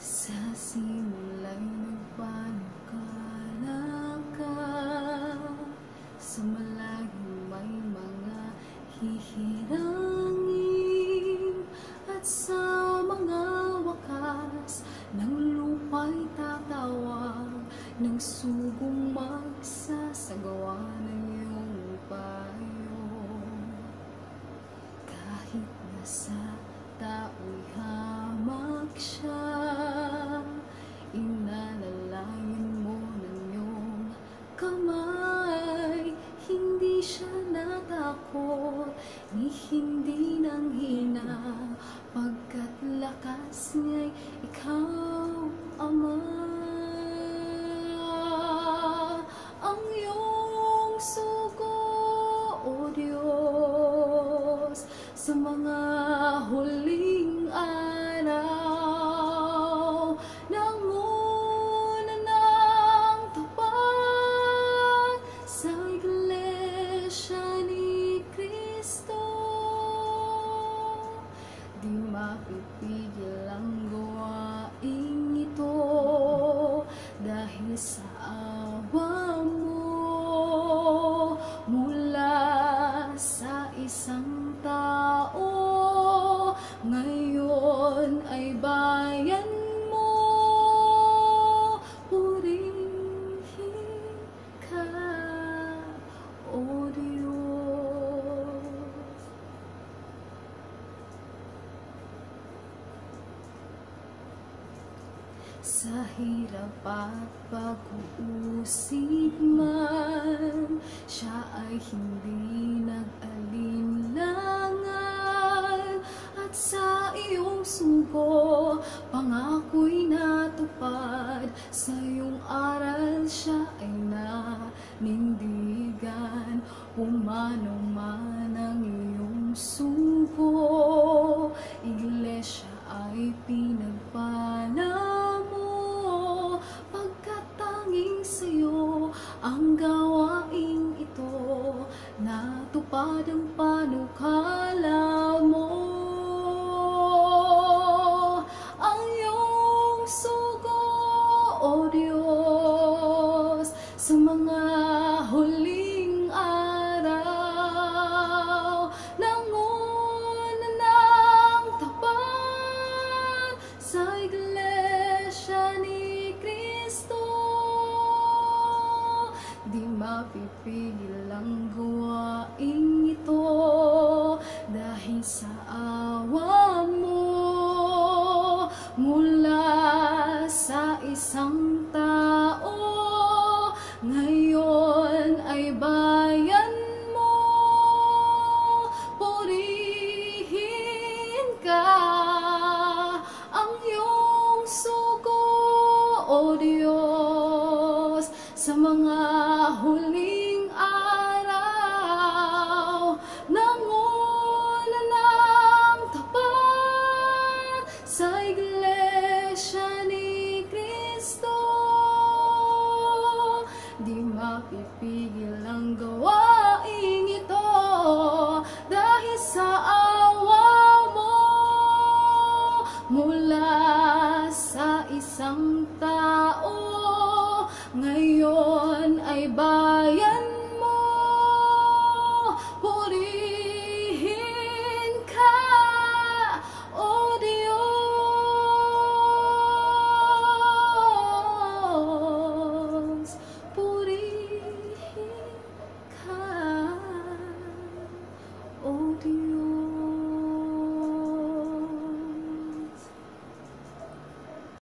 Sa simula'y nagpanukala ka, sa malaging may mga hihirangin, at sa mga wakas ng lupa'y tatawag ng sugong magsasagawa ng iyong payo. Kahit nasa tao'y hamak siya, inalalayan mo ng iyong kamay. Hindi siya natakot, ni hindi nanghina, pagkat lakas niya'y ikaw, Ama. Ang iyong sugo, O Diyos, sa mga huling araw, nanguna ng tapat sa Iglesia ni Cristo. Di mapipigil ang gawain ito, dahil sa awa mo mula sa isang tao. Ngayon ay bayan mo, purihin ka, O Diyos. Sa hirap at pag-uusig man, siya ay hindi nag-alinlangan. At sa iyong sugo, pangako'y natupad. Sa iyong aral siya ay nanindigan. Humano man ang iyong sugo, Iglesia ay pinagpala mo, pagkat tanging sa'yo ang gawain ito, natupad ang panukala mo. Ang iyong sugo, O Diyos, sa mga huling araw, nanguna ng tapat sa Iglesia ni Cristo. Di mapipigil ang gawain ito, dahil sa awa mo mula sa isang tao. Ngayon ay bayan mo, purihin ka. Ang iyong sugo, O Diyos, sa mga huling araw, nanguna ng tapat sa Iglesia ni Cristo. Di mapipigil ang gawain ito, dahil sa awa mo mula sa isang tao. Ngayon